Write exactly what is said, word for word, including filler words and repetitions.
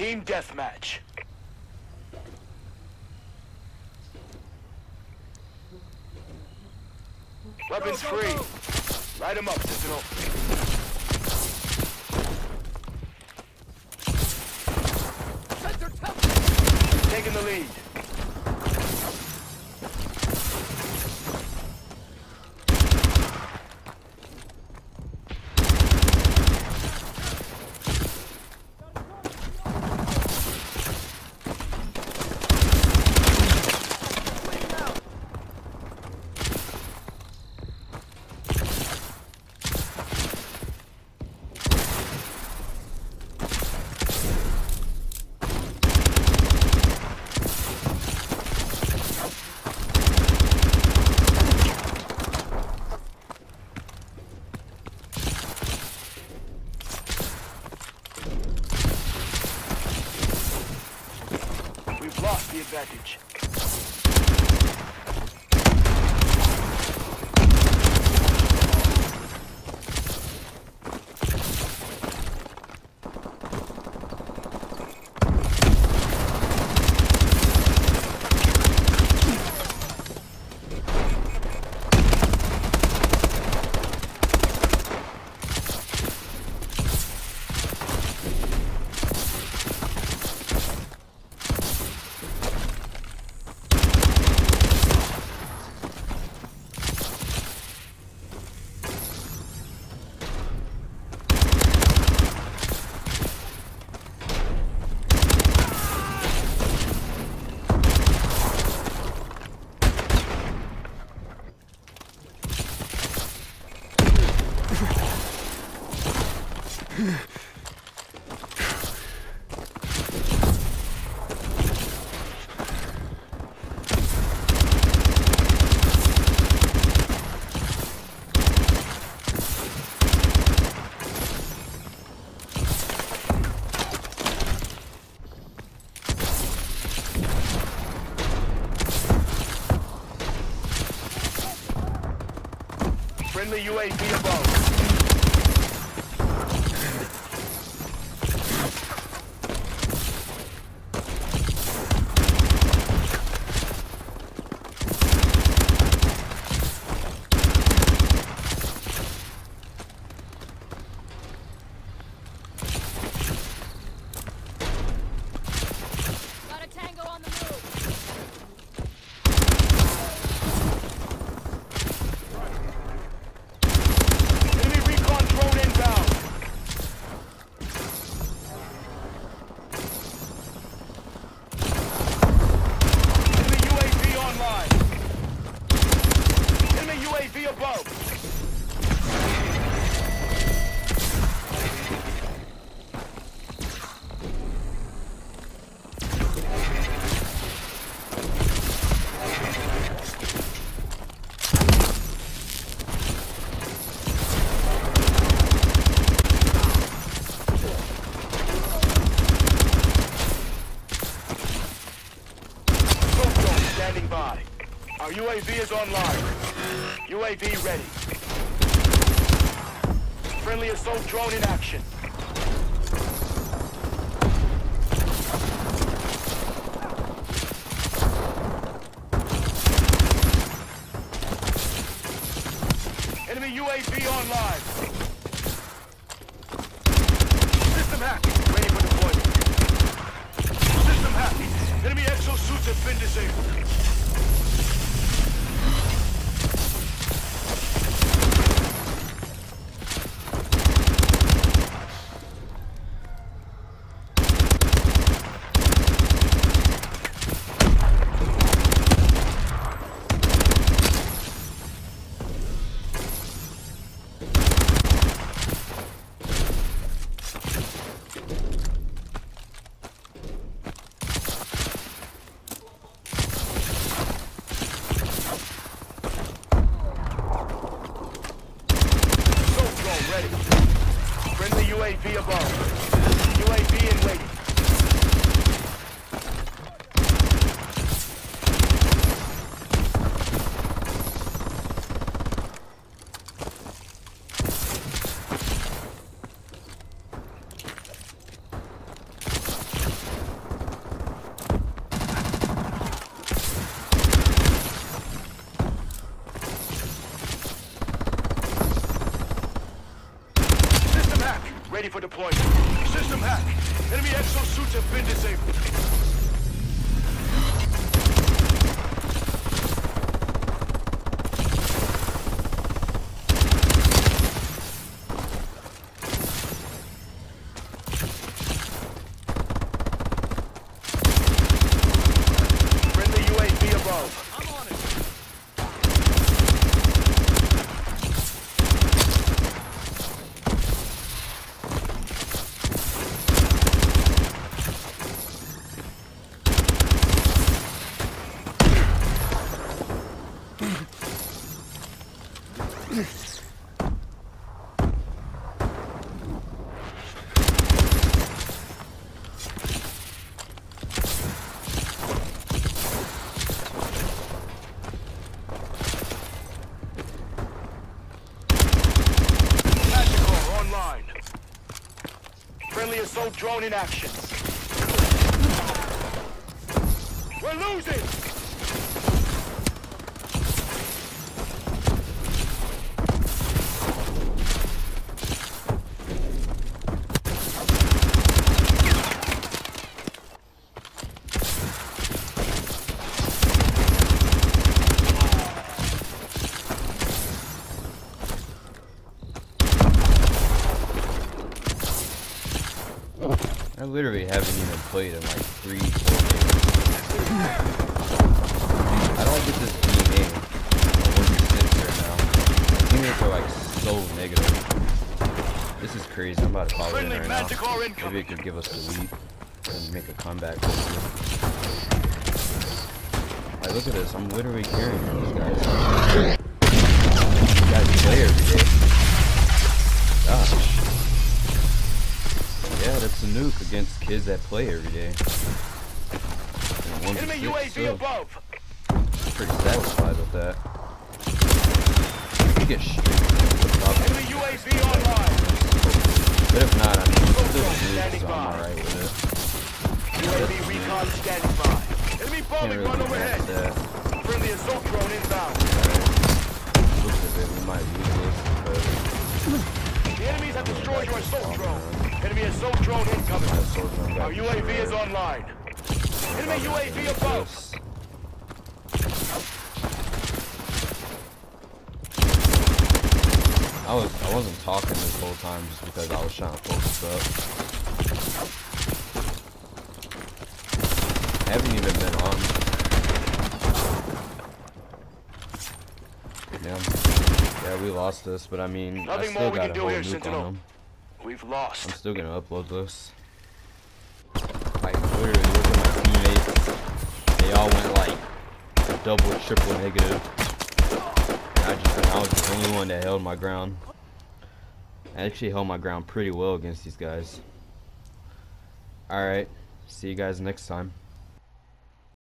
Team deathmatch. Weapons Go, go, free. go. Light 'em up, Sentinel. Center temple. Taking the lead. We've lost the advantage. Friendly U A V above. Got a tango on the move. Enemy recon drone inbound. Enemy U A V online. Enemy U A V above. Standing by. Our U A V is online. U A V ready. Friendly assault drone in action. Enemy U A V online. System hacked. Ready for deployment. System hacked. Enemy exosuits have been disabled. for deployment. System hack. Enemy exosuits have been disabled. Friendly U A V above. I'm on it. Tactical online. Friendly assault drone in action. We're losing! I literally haven't even played in like three, four games. I don't get this game. one v six right now. My teammates are like so negative. This is crazy. I'm about to follow in Friendly right magic now. or Maybe incoming. it could give us the lead and make a comeback. Like, look at this. I'm literally carrying these guys. These guys play every day. Gosh. Yeah, that's a nuke against kids that play every day. Enemy U A V so above. pretty satisfied with that. We get straight to the top. Enemy U A V online. But if not, I mean, still Standing nuke, so I'm by. alright with it. U A V recon standing by. Enemy Can't bombing really run get mad overhead. at that. Friendly assault drone inbound. Looks as if we might lose this, The enemies have destroyed your assault but drone. Enemy assault drone incoming. my sword drone got Our U A V is destroyed. online. Enemy U A V above. This. I was I wasn't talking this whole time just because I was trying to focus up. I haven't even been on. Yeah, yeah, we lost this, but I mean, I Nothing still more we got can a do whole here, nuke Sentinel. on them. We've I'm lost. still gonna upload this. Like literally, look at my teammates. They all went like double, triple negative. And I just, I was the only one that held my ground. I actually held my ground pretty well against these guys. Alright, see you guys next time.